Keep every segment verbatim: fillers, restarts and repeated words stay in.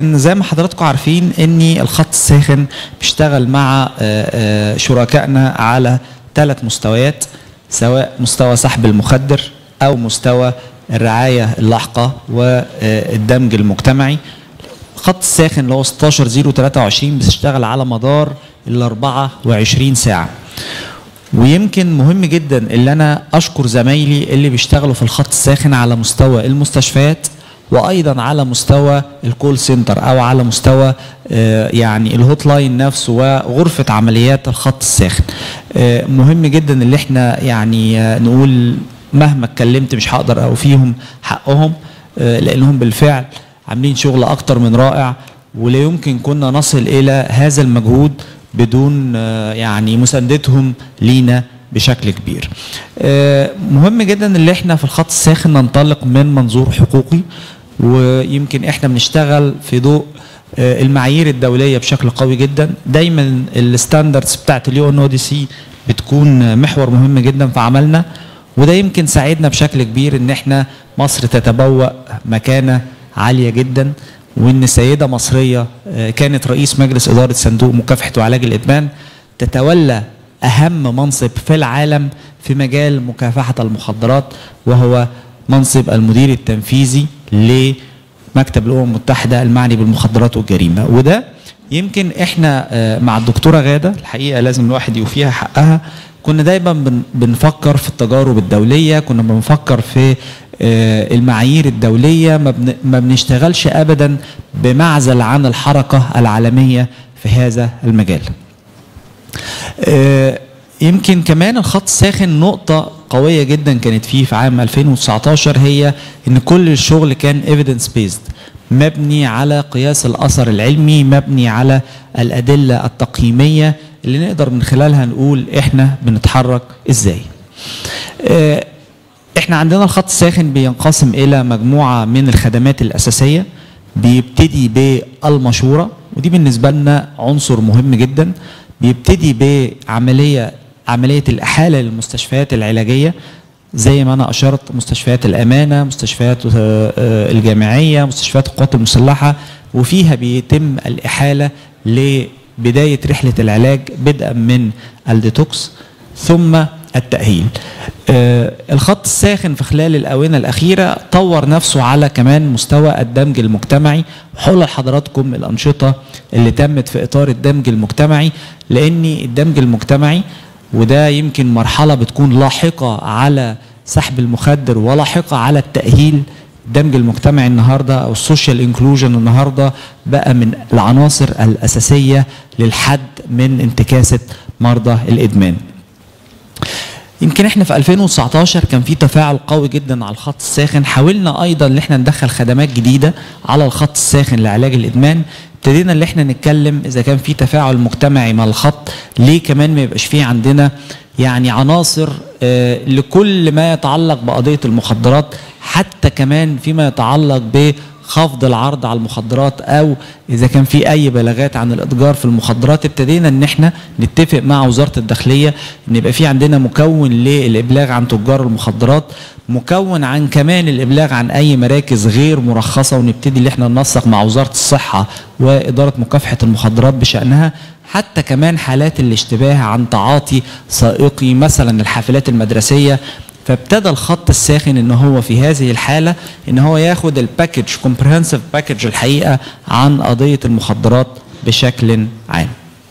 زي ما حضراتكم عارفين ان الخط الساخن بيشتغل مع شركائنا على ثلاث مستويات، سواء مستوى سحب المخدر او مستوى الرعايه اللاحقه والدمج المجتمعي. الخط الساخن اللي هو ستاشر صفر تلاتة وعشرين بيشتغل على مدار ال أربعة وعشرين ساعه. ويمكن مهم جدا اللي انا اشكر زمايلي اللي بيشتغلوا في الخط الساخن على مستوى المستشفيات وايضا على مستوى الكول سنتر او على مستوى يعني الهوت لاين نفسه وغرفه عمليات الخط الساخن. مهم جدا اللي احنا يعني نقول مهما اتكلمت مش هقدر اوفيهم حقهم، لانهم بالفعل عاملين شغل اكتر من رائع، ولا يمكن كنا نصل الى هذا المجهود بدون يعني مساندتهم لينا بشكل كبير. مهم جدا اللي احنا في الخط الساخن ننطلق من منظور حقوقي، ويمكن احنا بنشتغل في ضوء المعايير الدوليه بشكل قوي جدا. دايما الستاندردز بتاعت اليو ان او دي سي بتكون محور مهم جدا في عملنا، وده يمكن ساعدنا بشكل كبير ان احنا مصر تتبوأ مكانه عاليه جدا، وان سيده مصريه كانت رئيس مجلس اداره صندوق مكافحه وعلاج الادمان تتولى اهم منصب في العالم في مجال مكافحه المخدرات، وهو منصب المدير التنفيذي لمكتب الامم المتحده المعني بالمخدرات والجريمه. وده يمكن احنا مع الدكتوره غاده الحقيقه لازم الواحد يوفيها حقها، كنا دايما بنفكر في التجارب الدوليه، كنا بنفكر في المعايير الدوليه، ما بنشتغلش ابدا بمعزل عن الحركه العالميه في هذا المجال. يمكن كمان الخط الساخن نقطه قويه جدا كانت فيه في عام ألفين وتسعتاشر هي ان كل الشغل كان ايفيدنس بيزد، مبني على قياس الاثر العلمي، مبني على الادله التقييميه اللي نقدر من خلالها نقول احنا بنتحرك ازاي. احنا عندنا الخط الساخن بينقسم الى مجموعه من الخدمات الاساسيه، بيبتدي بالمشوره، ودي بالنسبه لنا عنصر مهم جدا. بيبتدي بعمليه عمليه الاحاله للمستشفيات العلاجيه زي ما انا اشرت، مستشفيات الامانه، مستشفيات الجامعيه، مستشفيات القوات المسلحه، وفيها بيتم الاحاله لبدايه رحله العلاج بدءا من الديتوكس ثم التأهيل. آه الخط الساخن في خلال الآونة الأخيرة طور نفسه على كمان مستوى الدمج المجتمعي، وحول لحضراتكم الأنشطة اللي تمت في إطار الدمج المجتمعي، لأن الدمج المجتمعي وده يمكن مرحلة بتكون لاحقة على سحب المخدر ولاحقة على التأهيل. الدمج المجتمعي النهارده أو السوشيال انكلوجن النهارده بقى من العناصر الأساسية للحد من انتكاسة مرضى الإدمان. يمكن احنا في ألفين وتسعتاشر كان في تفاعل قوي جدا على الخط الساخن، حاولنا ايضا ان احنا ندخل خدمات جديده على الخط الساخن لعلاج الادمان. ابتدينا ان احنا نتكلم اذا كان في تفاعل مجتمعي مع الخط، ليه كمان ما يبقاش فيه عندنا يعني عناصر آه لكل ما يتعلق بقضيه المخدرات، حتى كمان فيما يتعلق ب خفض العرض على المخدرات، او اذا كان في اي بلاغات عن الاتجار في المخدرات. ابتدينا ان احنا نتفق مع وزاره الداخليه ان يبقى في عندنا مكون للابلاغ عن تجار المخدرات، مكون عن كمان الابلاغ عن اي مراكز غير مرخصه، ونبتدي ان احنا ننسق مع وزاره الصحه واداره مكافحه المخدرات بشانها، حتى كمان حالات الاشتباه عن تعاطي سائقي مثلا الحافلات المدرسيه. فابتدى الخط الساخن ان هو في هذه الحاله ان هو ياخد الباكج كومبريهنسيف باكج الحقيقه عن قضيه المخدرات بشكل عام.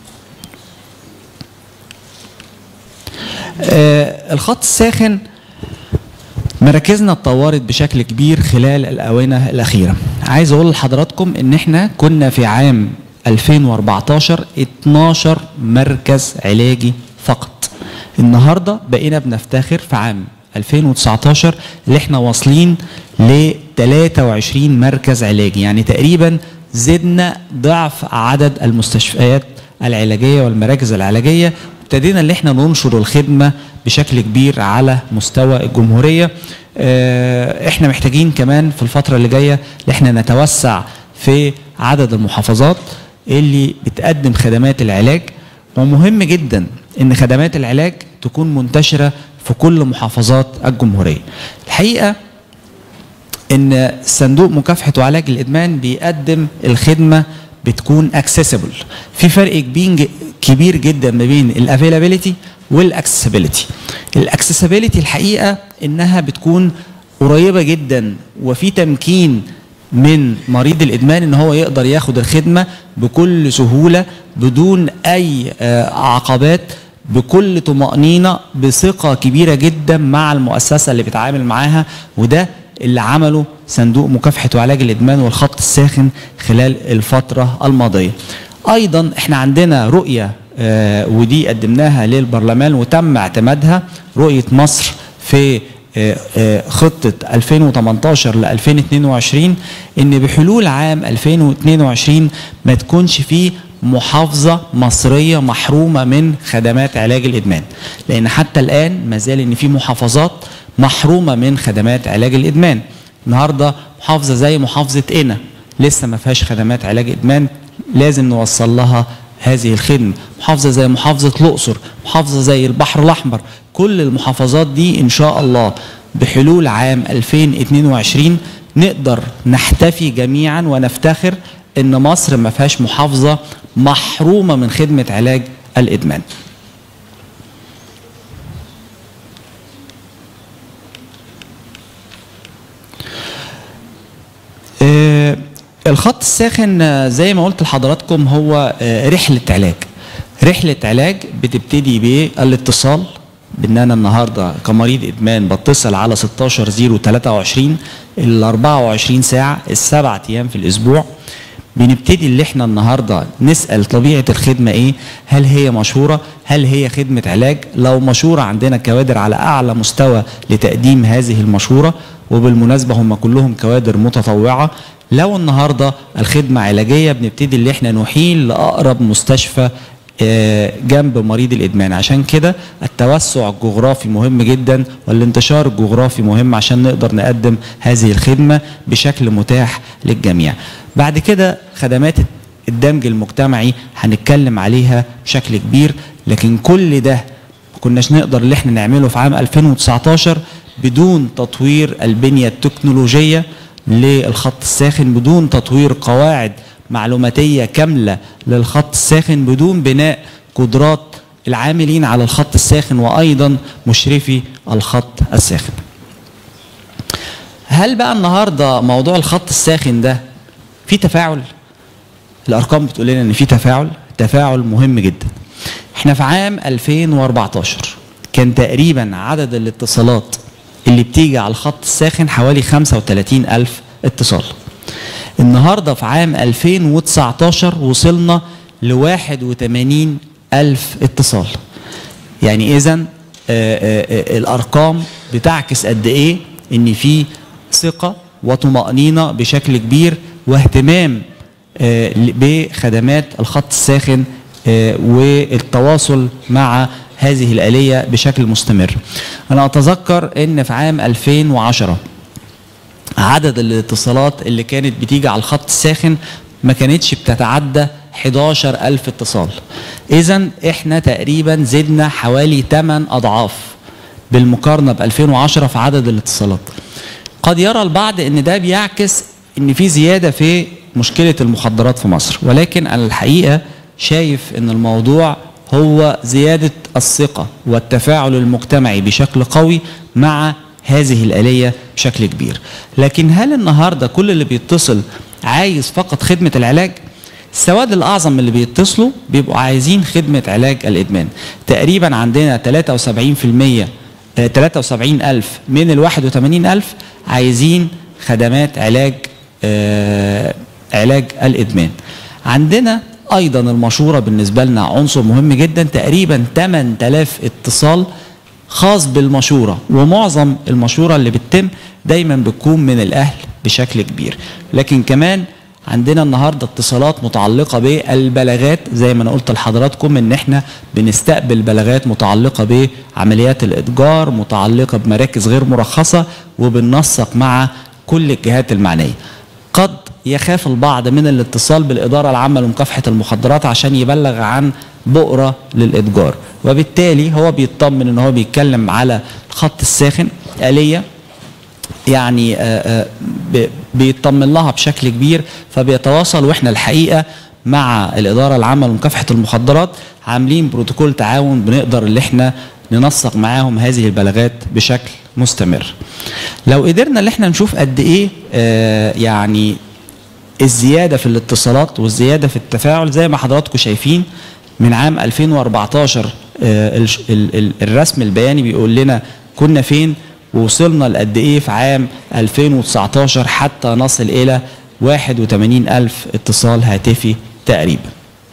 آه الخط الساخن مراكزنا اتطورت بشكل كبير خلال الاونه الاخيره. عايز اقول لحضراتكم ان احنا كنا في عام ألفين وأربعتاشر اتناشر مركز علاجي فقط. النهارده بقينا بنفتخر في عام ألفين وتسعتاشر اللي احنا واصلين ل تلاتة وعشرين مركز علاجي، يعني تقريبا زدنا ضعف عدد المستشفيات العلاجيه والمراكز العلاجيه. ابتدينا ان احنا ننشر الخدمه بشكل كبير على مستوى الجمهوريه. اه احنا محتاجين كمان في الفتره اللي جايه ان احنا نتوسع في عدد المحافظات اللي بتقدم خدمات العلاج، ومهم جدا ان خدمات العلاج تكون منتشره في كل محافظات الجمهوريه. الحقيقه ان صندوق مكافحه وعلاج الادمان بيقدم الخدمه بتكون اكسسبل. في فرق كبير كبير جدا ما بين الافيلابيلتي والاكسسبيلتي. الاكسسبيلتي الحقيقه انها بتكون قريبه جدا، وفي تمكين من مريض الادمان ان هو يقدر ياخد الخدمه بكل سهوله بدون اي عقبات، بكل طمأنينة، بثقة كبيرة جدا مع المؤسسة اللي بيتعامل معاها. وده اللي عمله صندوق مكافحة وعلاج الإدمان والخط الساخن خلال الفترة الماضية. أيضا احنا عندنا رؤية آه ودي قدمناها للبرلمان وتم اعتمادها، رؤية مصر في آه آه خطة ألفين وتمنتاشر ل ألفين واتنين وعشرين، ان بحلول عام ألفين واتنين وعشرين ما تكونش فيه محافظة مصرية محرومة من خدمات علاج الإدمان، لأن حتى الآن ما زال إن في محافظات محرومة من خدمات علاج الإدمان. النهاردة محافظة زي محافظة قنا لسه ما فيهاش خدمات علاج إدمان، لازم نوصل لها هذه الخدمة. محافظة زي محافظة الأقصر، محافظة زي البحر الأحمر، كل المحافظات دي إن شاء الله بحلول عام ألفين واتنين وعشرين نقدر نحتفي جميعا ونفتخر إن مصر ما فيهاش محافظة محرومة من خدمة علاج الإدمان. آه الخط الساخن زي ما قلت لحضراتكم هو آه رحلة علاج. رحلة علاج بتبتدي بالاتصال، بان انا النهارده كمريض ادمان بتصل على ستاشر صفر تلاتة وعشرين ال أربعة وعشرين ساعة السبع ايام في الاسبوع. بنبتدي اللي احنا النهارده نسأل طبيعة الخدمة ايه؟ هل هي مشهورة؟ هل هي خدمة علاج؟ لو مشهورة عندنا كوادر على اعلى مستوى لتقديم هذه المشهورة، وبالمناسبة هم كلهم كوادر متطوعة. لو النهارده الخدمة علاجية بنبتدي اللي احنا نحيل لأقرب مستشفى جنب مريض الإدمان. عشان كده التوسع الجغرافي مهم جدا والانتشار الجغرافي مهم عشان نقدر نقدم هذه الخدمة بشكل متاح للجميع. بعد كده خدمات الدمج المجتمعي هنتكلم عليها بشكل كبير، لكن كل ده ما كناش نقدر اللي احنا نعمله في عام ألفين وتسعتاشر بدون تطوير البنية التكنولوجية للخط الساخن، بدون تطوير قواعد معلوماتية كاملة للخط الساخن، بدون بناء قدرات العاملين على الخط الساخن وأيضا مشرفي الخط الساخن. هل بقى النهاردة موضوع الخط الساخن ده في تفاعل؟ الأرقام بتقول لنا إن في تفاعل، تفاعل مهم جدا. احنا في عام ألفين وأربعتاشر كان تقريبا عدد الاتصالات اللي بتيجي على الخط الساخن حوالي خمسة وتلاتين ألف اتصال. النهارده في عام ألفين وتسعتاشر وصلنا ل واحد وتمانين ألف اتصال. يعني إذن الأرقام بتعكس قد إيه إن في ثقة وطمأنينة بشكل كبير واهتمام بخدمات الخط الساخن والتواصل مع هذه الآلية بشكل مستمر. أنا أتذكر إن في عام ألفين وعشرة عدد الاتصالات اللي كانت بتيجي على الخط الساخن ما كانتش بتتعدى حداشر ألف اتصال. إذن إحنا تقريبا زدنا حوالي تمن أضعاف بالمقارنة ب ألفين وعشرة في عدد الاتصالات. قد يرى البعض إن ده بيعكس إن في زيادة في مشكلة المخدرات في مصر، ولكن أنا الحقيقة شايف إن الموضوع هو زيادة الثقة والتفاعل المجتمعي بشكل قوي مع هذه الآلية بشكل كبير. لكن هل النهاردة كل اللي بيتصل عايز فقط خدمة العلاج؟ السواد الأعظم اللي بيتصلوا بيبقوا عايزين خدمة علاج الإدمان. تقريبا عندنا تلاتة وسبعين في المية تلاتة وسبعين ألف من ال واحد وتمانين ألف عايزين خدمات علاج آه علاج الإدمان. عندنا أيضا المشورة بالنسبة لنا عنصر مهم جدا، تقريبا تمن تلاف اتصال خاص بالمشورة، ومعظم المشورة اللي بتتم دايما بتكون من الأهل بشكل كبير. لكن كمان عندنا النهاردة اتصالات متعلقة بالبلاغات، زي ما أنا قلت لحضراتكم إن إحنا بنستقبل بلاغات متعلقة بعمليات الإتجار، متعلقة بمراكز غير مرخصة، وبننسق مع كل الجهات المعنية. قد يخاف البعض من الاتصال بالإدارة العامة لمكافحة المخدرات عشان يبلغ عن بؤرة للإتجار، وبالتالي هو بيطمن إن هو بيتكلم على الخط الساخن، آلية يعني بيطمن لها بشكل كبير، فبيتواصل. واحنا الحقيقه مع الاداره العامه لمكافحه المخدرات عاملين بروتوكول تعاون بنقدر اللي احنا ننسق معاهم هذه البلاغات بشكل مستمر. لو قدرنا اللي احنا نشوف قد ايه آه يعني الزياده في الاتصالات والزياده في التفاعل، زي ما حضراتكم شايفين من عام ألفين وأربعتاشر آه الرسم البياني بيقول لنا كنا فين ووصلنا لقد ايه في عام ألفين وتسعتاشر حتى نصل الى واحد وثمانين ألف اتصال هاتفي تقريبا.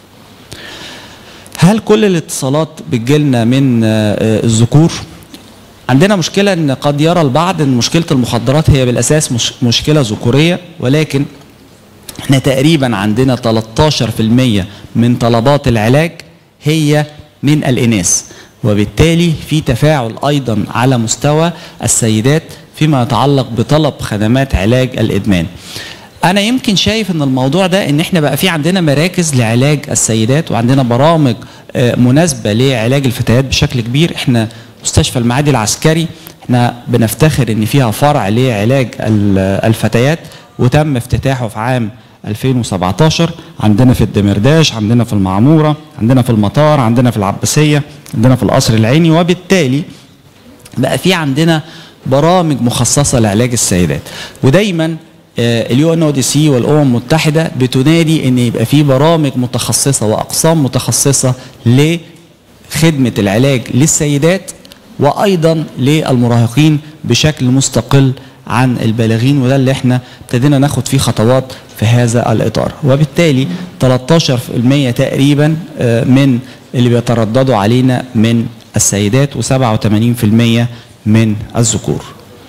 هل كل الاتصالات بتجيلنا من الذكور؟ عندنا مشكلة ان قد يرى البعض ان مشكلة المخدرات هي بالاساس مش مشكلة ذكورية، ولكن احنا تقريبا عندنا تلتاشر في المية من طلبات العلاج هي من الاناث، وبالتالي في تفاعل ايضا على مستوى السيدات فيما يتعلق بطلب خدمات علاج الادمان. انا يمكن شايف ان الموضوع ده ان احنا بقى في عندنا مراكز لعلاج السيدات وعندنا برامج مناسبه لعلاج الفتيات بشكل كبير. احنا مستشفى المعادي العسكري احنا بنفتخر ان فيها فرع لعلاج الفتيات وتم افتتاحه في عام ألفين وسبعتاشر. عندنا في الدمرداش، عندنا في المعموره، عندنا في المطار، عندنا في العباسيه، عندنا في القصر العيني، وبالتالي بقى في عندنا برامج مخصصه لعلاج السيدات. ودايما اليو ان او دي سي والامم المتحده بتنادي ان يبقى في برامج متخصصه واقسام متخصصه لخدمه العلاج للسيدات وايضا للمراهقين بشكل مستقل عن البالغين، وده اللي احنا ابتدينا ناخد فيه خطوات في هذا الاطار. وبالتالي تلتاشر في المية تقريبا من اللي بيترددوا علينا من السيدات وسبعة وثمانين في المية من الذكور.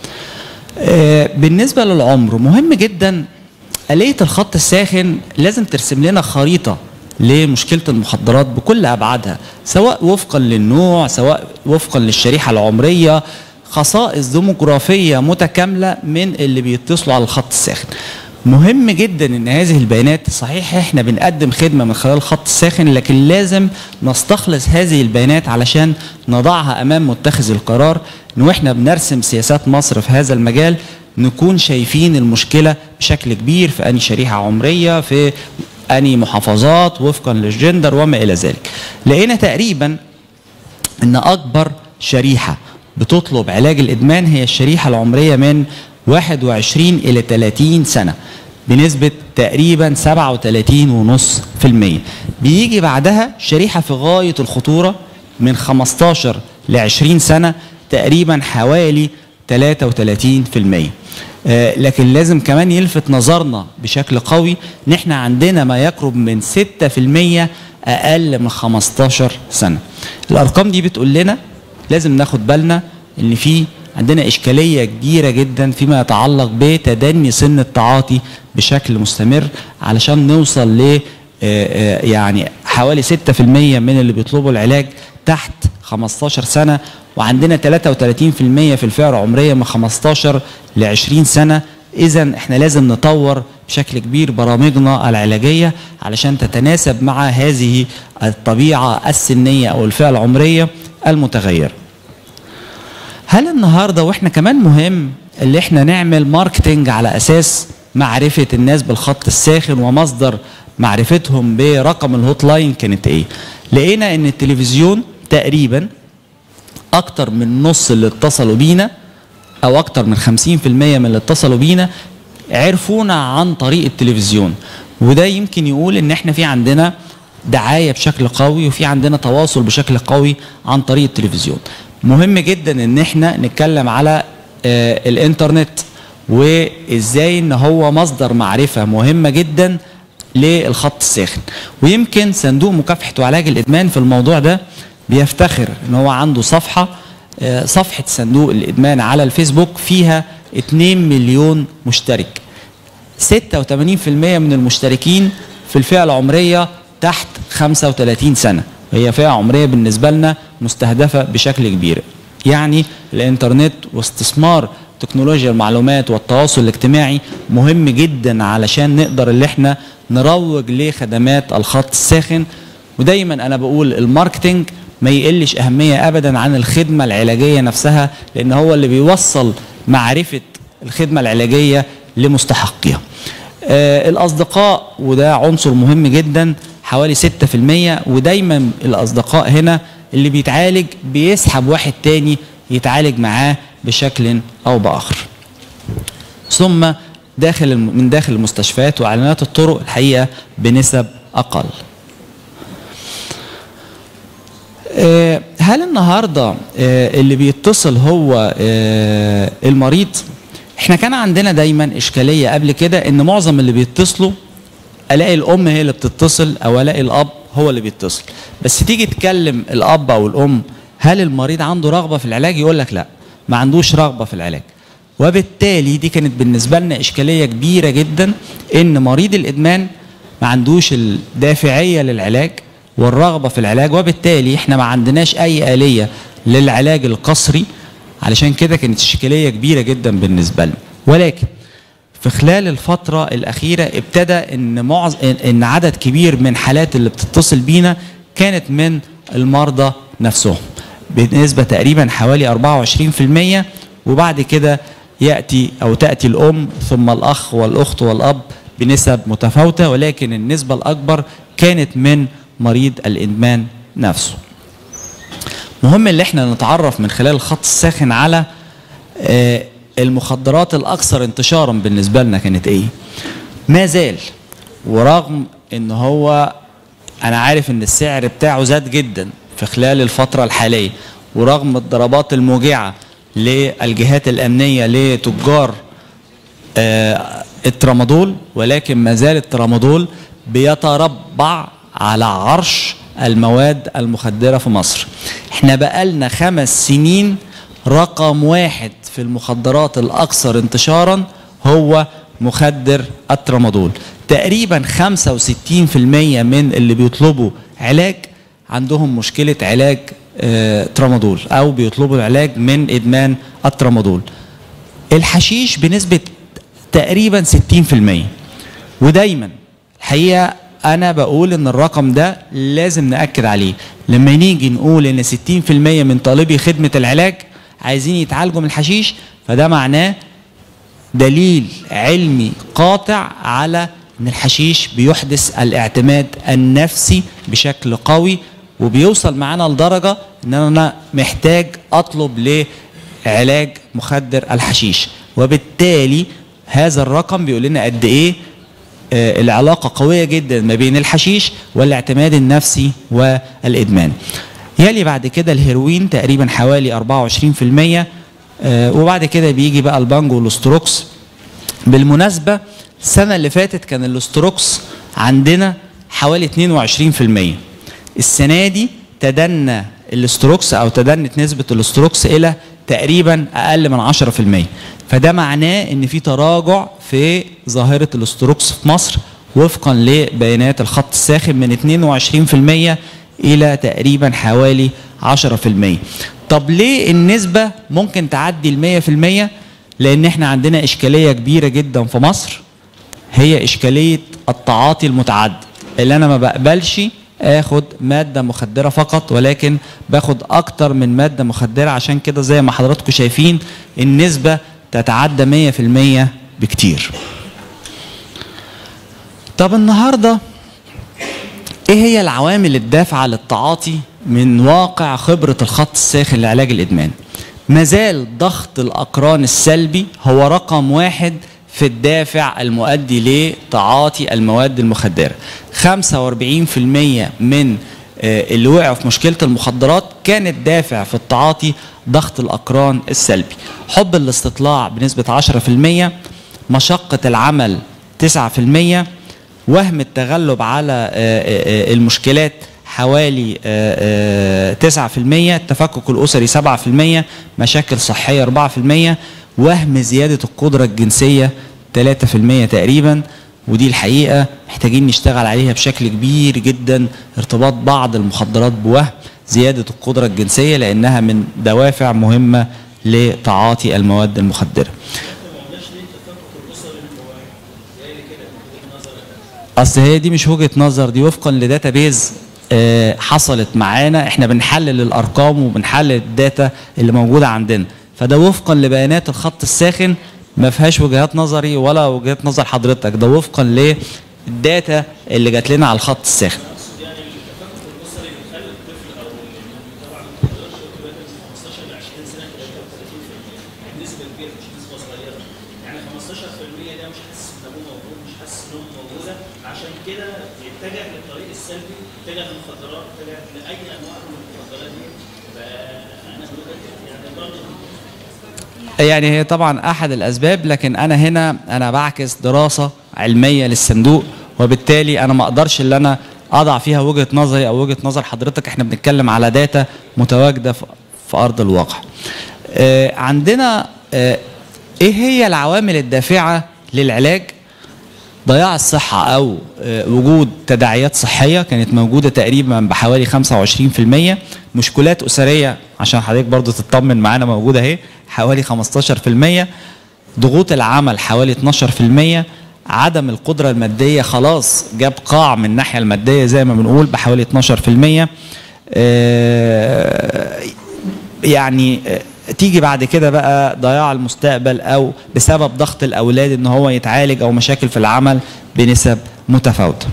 بالنسبة للعمر مهم جدا آلية الخط الساخن لازم ترسم لنا خريطة لمشكلة المخدرات بكل أبعادها، سواء وفقا للنوع، سواء وفقا للشريحة العمرية، خصائص ديموغرافية متكاملة من اللي بيتصلوا على الخط الساخن. مهم جدا ان هذه البيانات، صحيح احنا بنقدم خدمة من خلال الخط الساخن، لكن لازم نستخلص هذه البيانات علشان نضعها امام متخذ القرار، ان احنا بنرسم سياسات مصر في هذا المجال نكون شايفين المشكلة بشكل كبير في اني شريحة عمرية، في اني محافظات، وفقا للجندر وما الى ذلك. لقينا تقريبا ان اكبر شريحة بتطلب علاج الادمان هي الشريحة العمرية من واحد وعشرين إلى ثلاثين سنة بنسبة تقريبا سبعة وثلاثين فاصلة خمسة بالمية. بيجي بعدها شريحة في غاية الخطورة من خمستاشر ل عشرين سنة تقريبا حوالي ثلاثة وثلاثين بالمية. آه لكن لازم كمان يلفت نظرنا بشكل قوي ان احنا عندنا ما يقرب من ستة بالمية اقل من خمستاشر سنة. الارقام دي بتقول لنا لازم ناخد بالنا ان في عندنا إشكالية كبيرة جدا فيما يتعلق بتدني سن التعاطي بشكل مستمر، علشان نوصل ل يعني حوالي ستة بالمية من اللي بيطلبوا العلاج تحت خمستاشر سنة، وعندنا ثلاثة وثلاثين بالمية في الفئة العمرية من خمستاشر ل عشرين سنة. إذا احنا لازم نطور بشكل كبير برامجنا العلاجية علشان تتناسب مع هذه الطبيعة السنية أو الفئة العمرية المتغيرة. هل النهارده واحنا كمان مهم اللي احنا نعمل ماركتينج على اساس معرفه الناس بالخط الساخن ومصدر معرفتهم برقم الهوت لاين كانت ايه؟ لقينا ان التلفزيون تقريبا اكتر من نص اللي اتصلوا بينا او اكتر من خمسين بالمية من اللي اتصلوا بينا عرفونا عن طريق التلفزيون، وده يمكن يقول ان احنا في عندنا دعايه بشكل قوي وفي عندنا تواصل بشكل قوي عن طريق التلفزيون. مهم جدا ان احنا نتكلم على آه الانترنت وازاي ان هو مصدر معرفة مهمة جدا للخط الساخن. ويمكن صندوق مكافحة وعلاج الادمان في الموضوع ده بيفتخر ان هو عنده صفحة آه صفحة صندوق الادمان على الفيسبوك فيها اتنين مليون مشترك. ستة وثمانين بالمية من المشتركين في الفئة العمرية تحت خمسة وثلاثين سنة، هي فئة عمرية بالنسبة لنا مستهدفة بشكل كبير. يعني الانترنت واستثمار تكنولوجيا المعلومات والتواصل الاجتماعي مهم جدا علشان نقدر اللي احنا نروج لخدمات الخط الساخن. ودايما انا بقول الماركتينج ما يقلش اهمية ابدا عن الخدمة العلاجية نفسها، لان هو اللي بيوصل معرفة الخدمة العلاجية لمستحقيها. آه الأصدقاء وده عنصر مهم جدا حوالي ستة في المية، ودايما الأصدقاء هنا اللي بيتعالج بيسحب واحد تاني يتعالج معاه بشكل أو بآخر. ثم داخل من داخل المستشفيات وإعلانات الطرق الحقيقة بنسب أقل. هل النهارده اللي بيتصل هو المريض؟ احنا كان عندنا دايما اشكاليه قبل كده ان معظم اللي بيتصلوا الاقي الام هي اللي بتتصل او الاقي الاب هو اللي بيتصل، بس تيجي تكلم الاب او الام هل المريض عنده رغبه في العلاج؟ يقول لك لا، ما عندوش رغبه في العلاج. وبالتالي دي كانت بالنسبه لنا اشكاليه كبيره جدا ان مريض الادمان ما عندوش الدافعيه للعلاج والرغبة في العلاج، وبالتالي احنا ما عندناش اي آلية للعلاج القسري. علشان كده كانت اشكالية كبيرة جدا بالنسبة لنا. ولكن في خلال الفترة الأخيرة ابتدى ان معظم ان عدد كبير من حالات اللي بتتصل بينا كانت من المرضى نفسهم بنسبة تقريبا حوالي أربعة وعشرين في المية، وبعد كده يأتي أو تأتي الأم ثم الأخ والأخت والأب بنسب متفاوتة، ولكن النسبة الأكبر كانت من مريض الإدمان نفسه. مهم اللي احنا نتعرف من خلال الخط الساخن على المخدرات الأكثر انتشارا بالنسبة لنا كانت ايه؟ ما زال، ورغم ان هو انا عارف ان السعر بتاعه زاد جدا في خلال الفترة الحالية، ورغم الضربات الموجعة للجهات الأمنية لتجار الترامادول، ولكن ما زال الترامادول بيتربع على عرش المواد المخدرة في مصر. احنا بقالنا خمس سنين رقم واحد في المخدرات الأكثر انتشارا هو مخدر الترامادول. تقريبا خمسة وستين في المية من اللي بيطلبوا علاج عندهم مشكلة علاج اه ترامادول أو بيطلبوا العلاج من إدمان الترامادول. الحشيش بنسبة تقريبا ستين في المية، ودايما الحقيقة أنا بقول إن الرقم ده لازم نأكد عليه. لما نيجي نقول إن ستين في المية من طالبي خدمة العلاج عايزين يتعالجوا من الحشيش، فده معناه دليل علمي قاطع على إن الحشيش بيحدث الاعتماد النفسي بشكل قوي، وبيوصل معانا لدرجة إن أنا محتاج أطلب لعلاج مخدر الحشيش. وبالتالي هذا الرقم بيقول لنا قد إيه العلاقة قوية جدا ما بين الحشيش والاعتماد النفسي والإدمان. يلي بعد كده الهيروين تقريبا حوالي أربعة وعشرين في المية، وبعد كده بيجي بقى البانجو والاستروكس. بالمناسبة السنة اللي فاتت كان الاستروكس عندنا حوالي اتنين وعشرين في المية، السنة دي تدنى الاستروكس أو تدنت نسبة الاستروكس إلى تقريبا أقل من عشرة في المية، فده معناه ان في تراجع في ظاهرة الاستروكس في مصر وفقا لبيانات الخط الساخن من اتنين وعشرين في المية الى تقريبا حوالي عشرة في المية. طب ليه النسبة ممكن تعدي المية في المية؟ لان احنا عندنا اشكالية كبيرة جدا في مصر، هي اشكالية التعاطي المتعدد، اللي انا ما بقبلش اخد مادة مخدرة فقط ولكن باخد اكتر من مادة مخدرة. عشان كده زي ما حضراتكم شايفين النسبة تتعدى مية في المية بكتير. طب النهاردة ايه هي العوامل الدافعة للتعاطي من واقع خبرة الخط الساخن لعلاج الإدمان؟ مازال ضغط الأقران السلبي هو رقم واحد في الدافع المؤدي لتعاطي المواد المخدرة. خمسة وأربعين في المية من اللي وقعوا في مشكلة المخدرات كانت دافع في التعاطي ضغط الأقران السلبي. حب الاستطلاع بنسبة عشرة في المية، مشقة العمل تسعة في المية، وهم التغلب على المشكلات حوالي تسعة في المية، التفكك الأسري سبعة في المية، مشاكل صحية أربعة في المية، وهم زيادة القدرة الجنسية ثلاثة في المية تقريبا. ودي الحقيقة محتاجين نشتغل عليها بشكل كبير جدا، ارتباط بعض المخدرات بوهم زيادة القدرة الجنسية لأنها من دوافع مهمة لتعاطي المواد المخدرة. أصل هي دي مش وجهة نظر، دي وفقا لداتابيز آه حصلت معانا، احنا بنحلل الأرقام وبنحلل الداتا اللي موجودة عندنا، فده وفقا لبيانات الخط الساخن ما فيهاش وجهات نظري ولا وجهات نظر حضرتك، ده وفقا للداتا اللي جات لنا على الخط الساخن. يعني هي طبعا احد الاسباب، لكن انا هنا انا بعكس دراسه علميه للصندوق، وبالتالي انا ما اقدرش ان انا اضع فيها وجهه نظري او وجهه نظر حضرتك. احنا بنتكلم على داتا متواجده في ارض الواقع. آه عندنا آه ايه هي العوامل الدافعه للعلاج؟ ضياع الصحه او آه وجود تداعيات صحيه كانت موجوده تقريبا بحوالي خمسة وعشرين في المية. مشكلات اسريه عشان حضرتك برضو تطمن معانا موجوده اهي حوالي خمستاشر في المية. ضغوط العمل حوالي اتناشر في المية. عدم القدرة المادية خلاص جاب قاع من الناحية المادية زي ما بنقول بحوالي اتناشر في المية. يعني تيجي بعد كده بقى ضياع المستقبل او بسبب ضغط الاولاد ان هو يتعالج او مشاكل في العمل بنسب متفاوتة.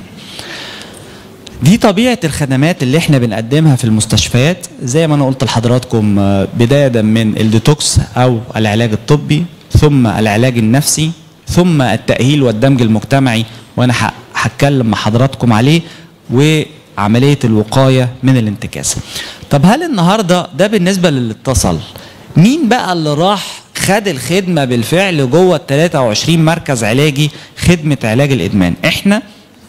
دي طبيعة الخدمات اللي احنا بنقدمها في المستشفيات زي ما انا قلت لحضراتكم، بداية من الديتوكس او العلاج الطبي، ثم العلاج النفسي، ثم التأهيل والدمج المجتمعي وانا هتكلم مع حضراتكم عليه، وعملية الوقاية من الانتكاسة. طب هل النهاردة ده بالنسبة للي اتصل، مين بقى اللي راح خد الخدمة بالفعل جوه ال تلاتة وعشرين مركز علاجي خدمة علاج الإدمان؟ احنا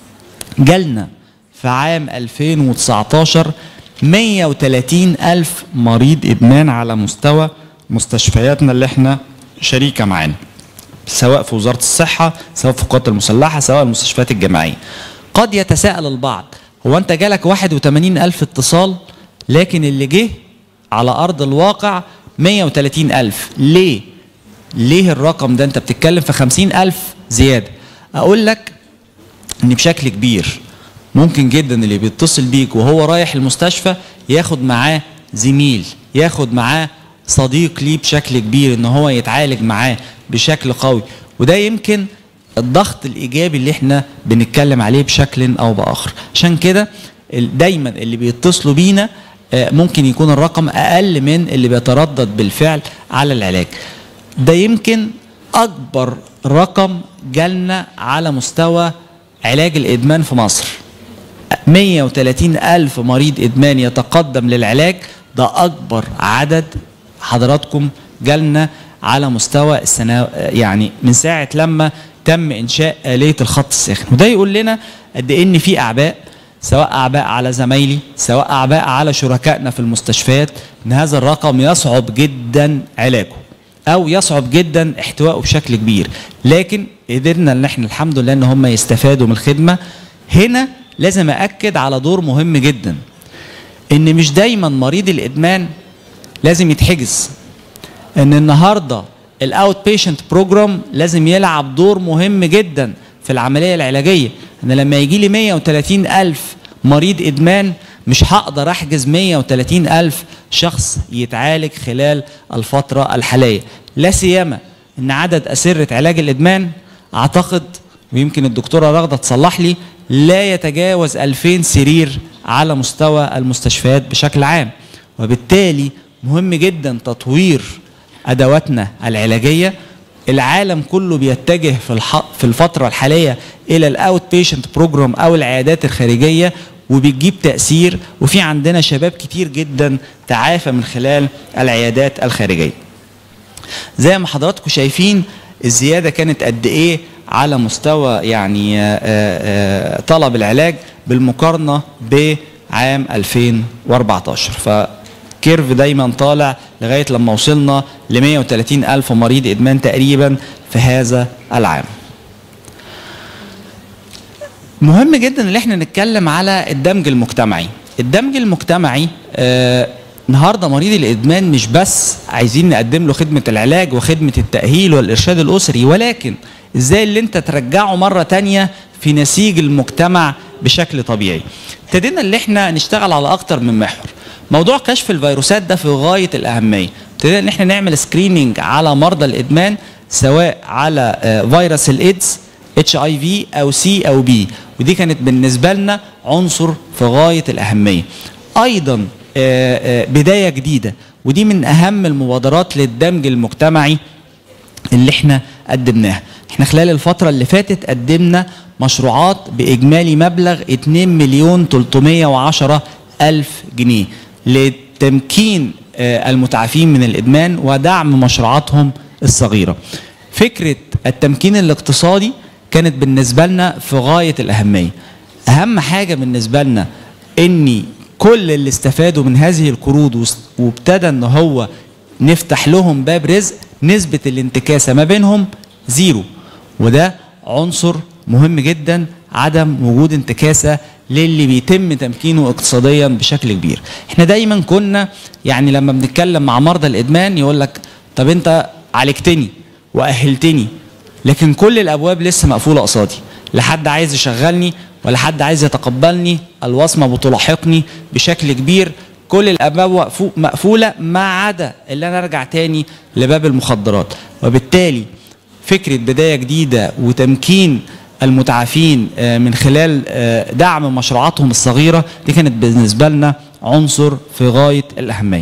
جالنا في عام ألفين وتسعتاشر مية وتلاتين ألف مريض إدمان على مستوى مستشفياتنا اللي احنا شريكة معانا، سواء في وزارة الصحة، سواء في القوات المسلحة، سواء المستشفيات الجامعية. قد يتساءل البعض، هو أنت جالك واحد وتمانين ألف اتصال لكن اللي جه على أرض الواقع مية وتلاتين ألف، ليه؟ ليه الرقم ده؟ أنت بتتكلم في خمسين ألف زيادة. أقول لك إن بشكل كبير ممكن جدا اللي بيتصل بيك وهو رايح المستشفى ياخد معاه زميل، ياخد معاه صديق ليه بشكل كبير ان هو يتعالج معاه بشكل قوي، وده يمكن الضغط الايجابي اللي احنا بنتكلم عليه بشكل او باخر. عشان كده دايما اللي بيتصلوا بينا ممكن يكون الرقم اقل من اللي بيتردد بالفعل على العلاج. ده يمكن اكبر رقم جالنا على مستوى علاج الادمان في مصر. مية وتلاتين ألف مريض إدمان يتقدم للعلاج، ده أكبر عدد حضراتكم جالنا على مستوى السنة، يعني من ساعة لما تم إنشاء آلية الخط الساخن. وده يقول لنا قد إيه إن في أعباء، سواء أعباء على زمايلي، سواء أعباء على شركائنا في المستشفيات، إن هذا الرقم يصعب جدا علاجه أو يصعب جدا احتوائه بشكل كبير، لكن قدرنا إن إحنا الحمد لله إن هم يستفادوا من الخدمة. هنا لازم أأكد على دور مهم جدا، إن مش دايما مريض الإدمان لازم يتحجز، إن النهاردة الأوت بيشنت بروجرام لازم يلعب دور مهم جدا في العملية العلاجية. أنا لما يجي لي مية وتلاتين ألف مريض إدمان مش هقدر أحجز مية وتلاتين ألف شخص يتعالج خلال الفترة الحالية، لا سيما إن عدد أسرة علاج الإدمان أعتقد، ويمكن الدكتورة رغدة تصلح لي، لا يتجاوز ألفين سرير على مستوى المستشفيات بشكل عام. وبالتالي مهم جدا تطوير أدواتنا العلاجية. العالم كله بيتجه في في الفترة الحالية إلى الأوت بيشنت بروجرام أو العيادات الخارجية، وبتجيب تأثير، وفي عندنا شباب كتير جدا تعافى من خلال العيادات الخارجية. زي ما حضراتكم شايفين الزيادة كانت قد إيه على مستوى يعني طلب العلاج بالمقارنة بعام ألفين وأربعتاشر، فكيرف دايما طالع لغاية لما وصلنا ل مية وتلاتين ألف مريض إدمان تقريبا في هذا العام. مهم جدا ان احنا نتكلم على الدمج المجتمعي. الدمج المجتمعي آه النهارده مريض الادمان مش بس عايزين نقدم له خدمه العلاج وخدمه التاهيل والارشاد الاسري، ولكن ازاي اللي انت ترجعه مره تانية في نسيج المجتمع بشكل طبيعي. ابتدينا اللي احنا نشتغل على اكتر من محور. موضوع كشف الفيروسات ده في غايه الاهميه. ابتدينا ان احنا نعمل سكريننج على مرضى الادمان سواء على فيروس الايدز اتش اي في او سي او بي، ودي كانت بالنسبه لنا عنصر في غايه الاهميه. ايضا بدايه جديده، ودي من اهم المبادرات للدمج المجتمعي اللي احنا قدمناها. احنا خلال الفتره اللي فاتت قدمنا مشروعات باجمالي مبلغ اتنين مليون تلتمية وعشرة الف جنيه لتمكين المتعافين من الادمان ودعم مشروعاتهم الصغيره. فكره التمكين الاقتصادي كانت بالنسبه لنا في غايه الاهميه. اهم حاجه بالنسبه لنا ان كل اللي استفادوا من هذه القروض وابتدى ان هو نفتح لهم باب رزق، نسبه الانتكاسه ما بينهم زيرو، وده عنصر مهم جدا، عدم وجود انتكاسه للي بيتم تمكينه اقتصاديا بشكل كبير. احنا دايما كنا يعني لما بنتكلم مع مرضى الادمان يقول لك طب انت عالجتني واهلتني، لكن كل الابواب لسه مقفوله قصادي، لا حد عايز يشغلني ولا حد عايز يتقبلني، الوصمه بتلاحقني بشكل كبير، كل الابواب مقفوله ما عدا اللي انا ارجع تاني لباب المخدرات. وبالتالي فكره بدايه جديده وتمكين المتعافين من خلال دعم مشروعاتهم الصغيره دي كانت بالنسبه لنا عنصر في غايه الاهميه.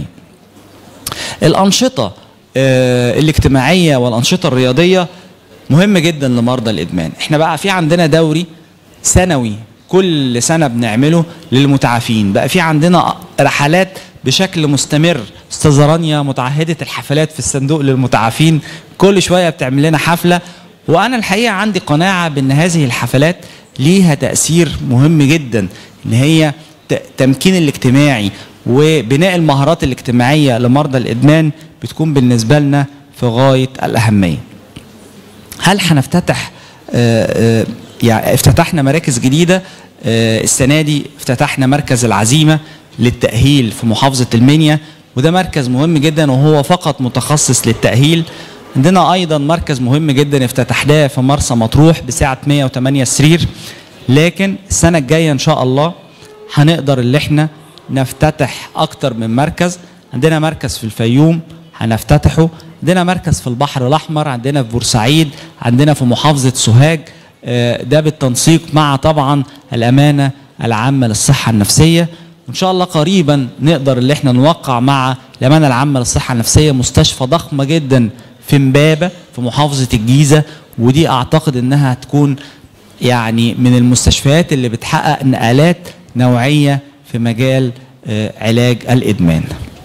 الانشطه الاجتماعيه والانشطه الرياضيه مهمه جدا لمرضى الادمان. احنا بقى في عندنا دوري سنوي كل سنه بنعمله للمتعافين، بقى في عندنا رحلات بشكل مستمر. استاذه رانيا متعهده الحفلات في الصندوق للمتعافين، كل شويه بتعمل لنا حفله، وانا الحقيقه عندي قناعه بان هذه الحفلات ليها تاثير مهم جدا، ان هي التمكين الاجتماعي وبناء المهارات الاجتماعيه لمرضى الادمان بتكون بالنسبه لنا في غايه الاهميه. هل هنفتتح آآ آآ يعني افتتحنا مراكز جديده؟ السنه دي افتتحنا مركز العزيمه للتاهيل في محافظه المنيا، وده مركز مهم جدا وهو فقط متخصص للتاهيل. عندنا ايضا مركز مهم جدا افتتحناه في مرسى مطروح بسعه مية وتمانية سرير، لكن السنه الجايه ان شاء الله هنقدر اللي احنا نفتتح اكتر من مركز. عندنا مركز في الفيوم هنفتتحه، عندنا مركز في البحر الاحمر، عندنا في بورسعيد، عندنا في محافظه سوهاج، ده بالتنسيق مع طبعا الامانه العامه للصحه النفسيه. وان شاء الله قريبا نقدر اللي احنا نوقع مع الامانه العامه للصحه النفسيه مستشفى ضخمه جدا في امبابه في محافظه الجيزه، ودي اعتقد انها هتكون يعني من المستشفيات اللي بتحقق نقلات نوعيه في مجال علاج الادمان.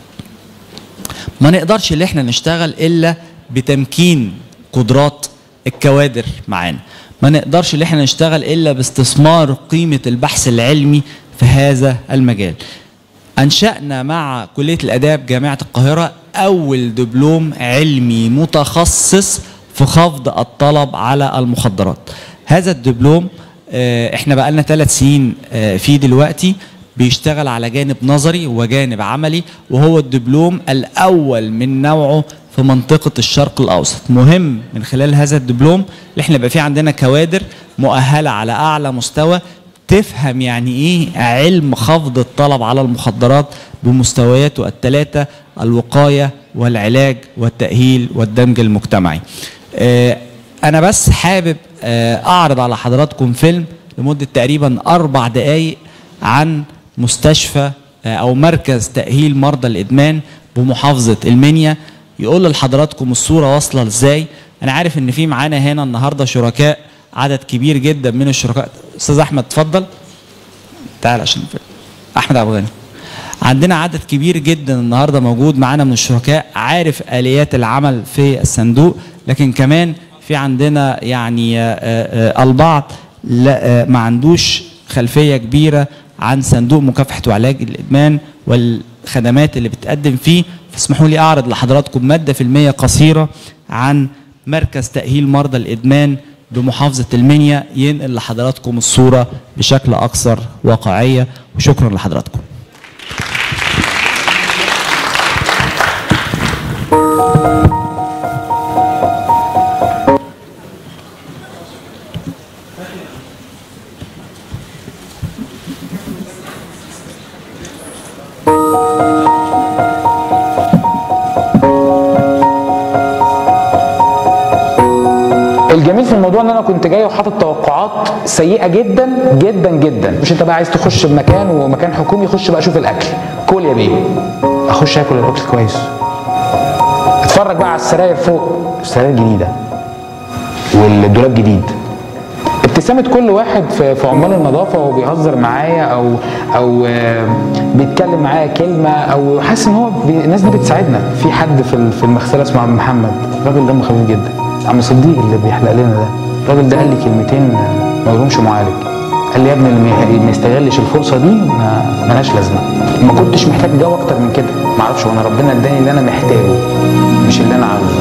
ما نقدرش اللي احنا نشتغل الا بتمكين قدرات الكوادر معانا، ما نقدرش اللي احنا نشتغل الا باستثمار قيمه البحث العلمي في هذا المجال. انشأنا مع كليه الاداب جامعه القاهره اول دبلوم علمي متخصص في خفض الطلب على المخدرات. هذا الدبلوم احنا بقى لنا ثلاث سنين فيه دلوقتي، بيشتغل على جانب نظري وجانب عملي، وهو الدبلوم الاول من نوعه في منطقه الشرق الاوسط. مهم من خلال هذا الدبلوم اللي احنا بقى في عندنا كوادر مؤهله على اعلى مستوى تفهم يعني ايه علم خفض الطلب على المخدرات بمستوياته الثلاثه: الوقايه والعلاج والتاهيل والدمج المجتمعي. اه انا بس حابب اه اعرض على حضراتكم فيلم لمده تقريبا اربع دقائق عن مستشفى اه او مركز تاهيل مرضى الادمان بمحافظه المنيا، يقول لحضراتكم الصوره واصله ازاي. انا عارف ان في معانا هنا النهارده شركاء، عدد كبير جدا من الشركاء. استاذ احمد اتفضل تعال عشان احمد ابو غني. عندنا عدد كبير جدا النهارده موجود معانا من الشركاء، عارف اليات العمل في الصندوق، لكن كمان في عندنا يعني البعض لا ما عندوش خلفيه كبيره عن صندوق مكافحه وعلاج الادمان والخدمات اللي بتقدم فيه. فاسمحوا لي اعرض لحضراتكم ماده فيلميه قصيره عن مركز تاهيل مرضى الادمان بمحافظه المنيا، ينقل لحضراتكم الصوره بشكل اكثر واقعيه. وشكرا لحضراتكم. كنت جاي وحاطط توقعات سيئه جدا جدا جدا. مش انت بقى عايز تخش بمكان ومكان حكومي، خش بقى شوف الاكل، كل يا بيه. اخش اكل الاكل كويس، اتفرج بقى على السراير فوق، السراير جديده والدولاب جديد. ابتسامه كل واحد في في عمال النظافه وهو بيهزر معايا او او بيتكلم معايا كلمه، او حاسس ان هو الناس دي بتساعدنا. في حد في في المغسله اسمه عم محمد، الراجل دمه خفيف جدا. عم صديق اللي بيحلق لنا ده، الراجل ده قال لي كلمتين ما لهمش معالج. قال لي يا ابني اللي ما يستغلش الفرصه دي ما ملهاش لازمه. ما كنتش محتاج جو اكتر من كده، ما اعرفش، وانا ربنا اداني اللي انا محتاجه مش اللي انا عاوزه.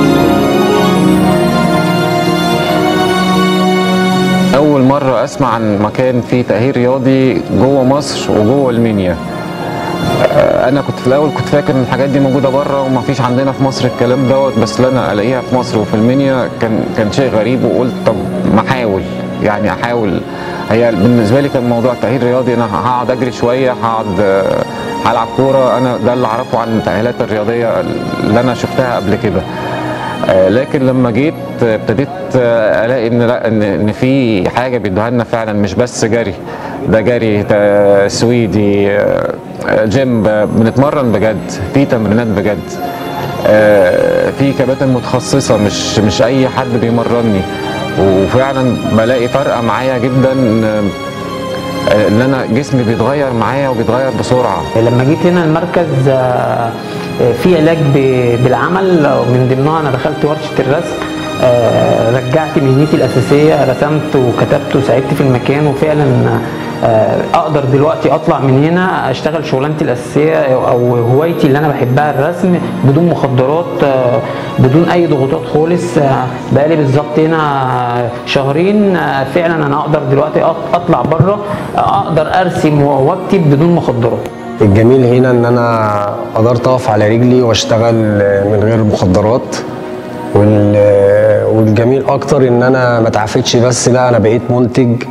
أول مرة أسمع عن مكان فيه تأهيل رياضي جوه مصر وجوه المنيا. أنا كنت في الأول كنت فاكر إن الحاجات دي موجودة بره وما فيش عندنا في مصر الكلام دوت، بس أنا ألاقيها في مصر وفي المنيا كان كان شيء غريب. وقلت طب ما أحاول، يعني أحاول. هي بالنسبة لي كان موضوع تأهيل رياضي، أنا هقعد أجري شوية، هقعد هلعب كورة. أنا ده اللي أعرفه عن التأهيلات الرياضية اللي أنا شفتها قبل كده. لكن لما جيت ابتديت الاقي ان لا ان ان في حاجه بيدوها لنا فعلا، مش بس جري، ده جري سويدي، جيم، بنتمرن بجد، في تمرينات بجد، في كباتن متخصصه، مش مش اي حد بيمرني. وفعلا بلاقي فرقه معايا جدا، ان انا جسمي بيتغير معايا وبيتغير بسرعه. لما جيت هنا المركز في علاج بالعمل، من ضمنها انا دخلت ورشه الرسم، رجعت مهنتي الاساسيه، رسمت وكتبت وساعدت في المكان، وفعلا اقدر دلوقتي اطلع من هنا اشتغل شغلانتي الاساسيه او هوايتي اللي انا بحبها الرسم، بدون مخدرات، بدون اي ضغوطات خالص. بقالي بالظبط هنا شهرين، فعلا انا اقدر دلوقتي اطلع بره، اقدر ارسم واكتب بدون مخدرات. الجميل هنا ان انا قدرت اقف على رجلي واشتغل من غير مخدرات، والجميل اكتر ان انا ما تعافتش بس، لا انا بقيت منتج.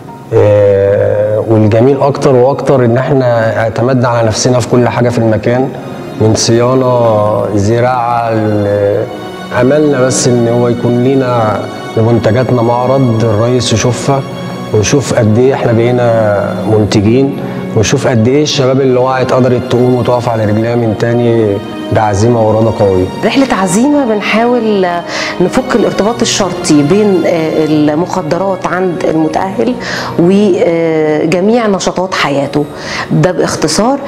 والجميل اكتر واكتر ان احنا اعتمدنا على نفسنا في كل حاجه في المكان، من صيانه، زراعه، املنا بس ان هو يكون لينا لمنتجاتنا معرض الرئيس يشوفها ويشوف قد ايه احنا بقينا منتجين، وشوف قد ايه الشباب اللي وقعت قدرت تقوم وتقف على رجليها من تاني بعزيمه واراده قويه. رحله عزيمه بنحاول نفك الارتباط الشرطي بين المخدرات عند المتاهل وجميع نشاطات حياته، ده باختصار.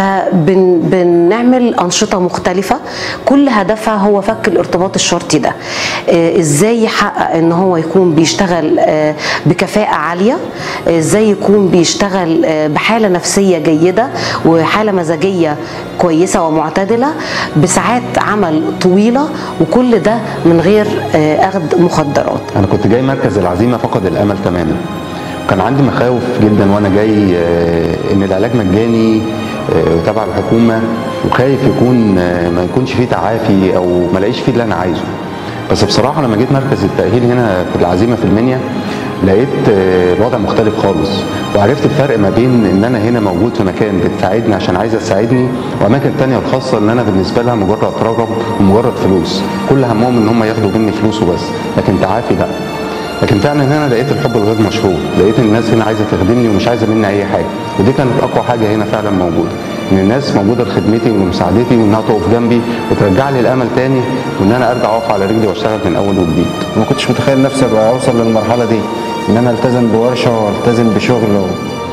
فبنعمل انشطه مختلفه كل هدفها هو فك الارتباط الشرطي ده. ازاي يحقق ان هو يكون بيشتغل بكفاءه عاليه، ازاي يكون بيشتغل بحاله نفسيه جيده وحاله مزاجيه كويسه ومعتدله بساعات عمل طويله، وكل ده من غير اخذ مخدرات. انا كنت جاي مركز العزيمه فقد الامل تماما، كان عندي مخاوف جدا وانا جاي ان العلاج مجاني تبع الحكومه، وخايف يكون ما يكونش فيه تعافي او ما الاقيش فيه اللي انا عايزه. بس بصراحه لما جيت مركز التاهيل هنا في العزيمه في المنيا لقيت الوضع مختلف خالص، وعرفت الفرق ما بين ان انا هنا موجود في مكان بتساعدني عشان عايزه تساعدني، واماكن تانية الخاصه ان انا بالنسبه لها مجرد رقم ومجرد فلوس، كل همهم ان هم ياخدوا مني فلوس وبس، لكن تعافي لا. لكن فعلا هنا لقيت الحب الغير مشروط، لقيت الناس هنا عايزه تخدمني ومش عايزه مني اي حاجه، ودي كانت اقوى حاجه هنا فعلا موجوده، ان الناس موجوده لخدمتي ولمساعدتي، وانها تقف جنبي وترجع لي الامل تاني، وان انا ارجع اقف على رجلي واشتغل من اول وجديد. ما كنتش متخيل نفسي ابقى اوصل للمرحله دي، ان انا التزم بورشه والتزم بشغل و...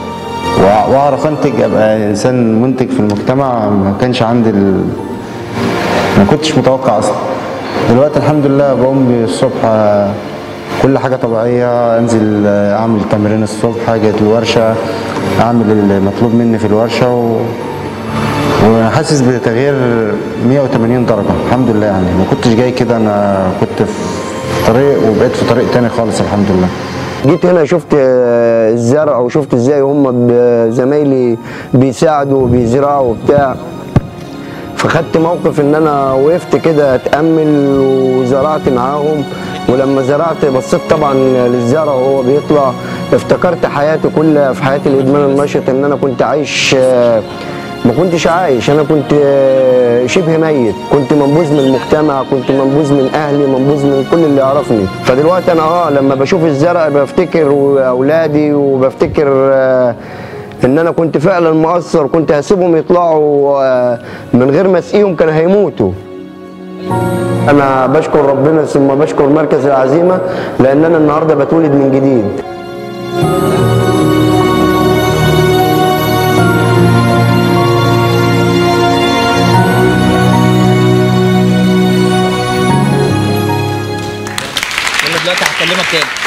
واعرف انتج، ابقى انسان منتج في المجتمع. ما كانش عندي ال... ما كنتش متوقع اصلا. دلوقتي الحمد لله بقوم الصبح كل حاجه طبيعيه، انزل اعمل تمرين الصبح، اجي الورشه اعمل المطلوب مني في الورشه، و... وحاسس بتغيير مية وتمانين درجه الحمد لله. يعني ما كنتش جاي كده، انا كنت في طريق وبقيت في طريق تاني خالص الحمد لله. جيت هنا شفت الزرع وشفت ازاي هم زمايلي بيساعدوا وبيزرعوا وبتاع، فخدت موقف ان انا وقفت كده اتامل وزرعت معاهم. ولما زرعت بصيت طبعا للزرع وهو بيطلع، افتكرت حياتي كلها في حياتي الادمان النشط، ان انا كنت عايش ما كنتش عايش، انا كنت شبه ميت، كنت منبوذ من المجتمع، كنت منبوذ من اهلي، منبوذ من كل اللي يعرفني. فدلوقتي انا اه لما بشوف الزرع بفتكر اولادي وبفتكر آه ان انا كنت فعلا مقصر، كنت هسيبهم يطلعوا آه من غير ما اسقيهم كانوا هيموتوا. انا بشكر ربنا ثم بشكر مركز العزيمه لان انا النهارده بتولد من جديد. دلوقتي هكلمك تاني.